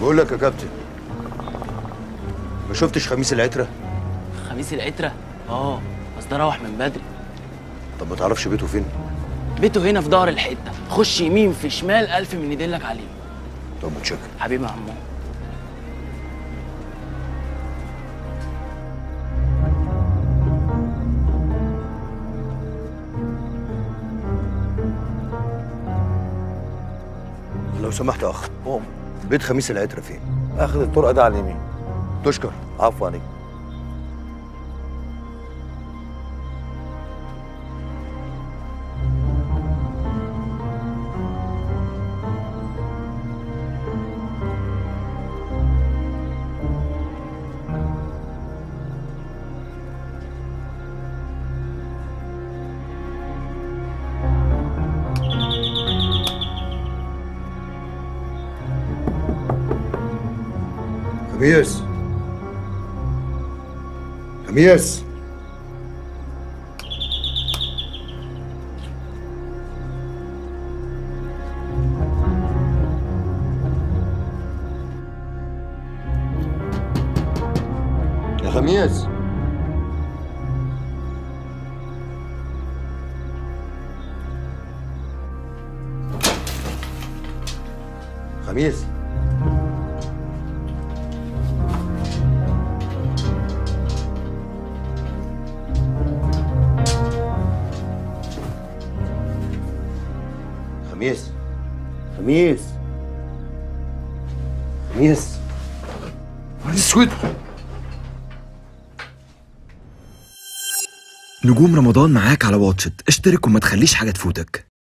بقول لك يا كابتن، ما شفتش خميس العترة؟ خميس العترة؟ اه، بس ده روح من بدري. طب ما تعرفش بيته فين؟ بيته هنا في ظهر الحتة، خش يمين في شمال، ألف من يدلك عليه. طب متشكر حبيبي يا عمو. لو سمحت يا اخ، قوم. بيت خميس العترة فين؟ اخذ الطرقه ده على اليمين. تشكر. عفوا عليك. خميس، خميس، يا خميس. خميس، خميس، خميس، خميس. نهار اسود. نجوم رمضان معاك على واتشت، اشترك وما تخليش حاجة تفوتك.